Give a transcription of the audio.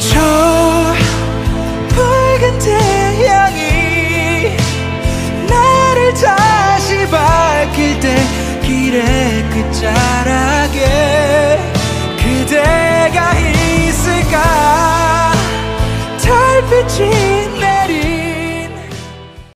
저 붉은 태양이 나를 다시 밝힐 때 길의 끝자락